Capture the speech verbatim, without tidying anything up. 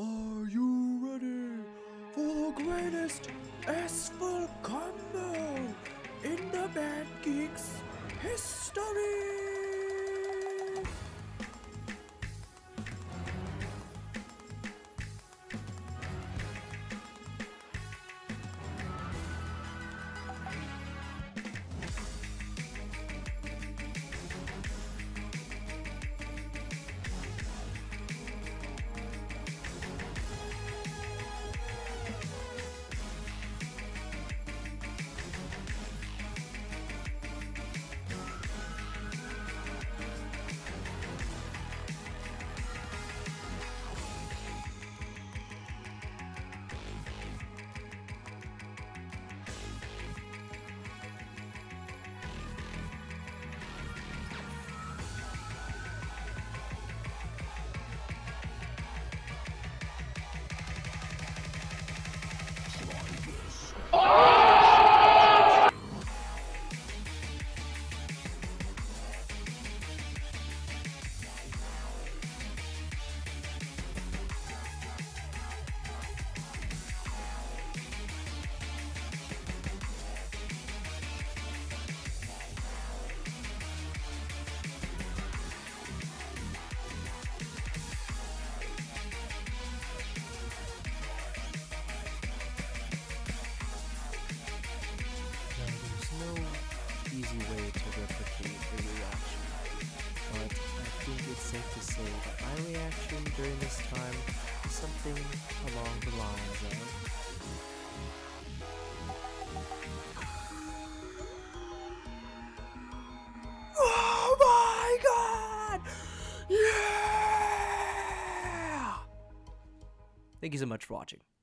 Are you ready for the greatest S-full combo in the Bad Geeks history? Easy way to replicate a reaction, but I think it's safe to say that my reaction during this time is something along the lines of Oh my god! Yeah! Thank you so much for watching.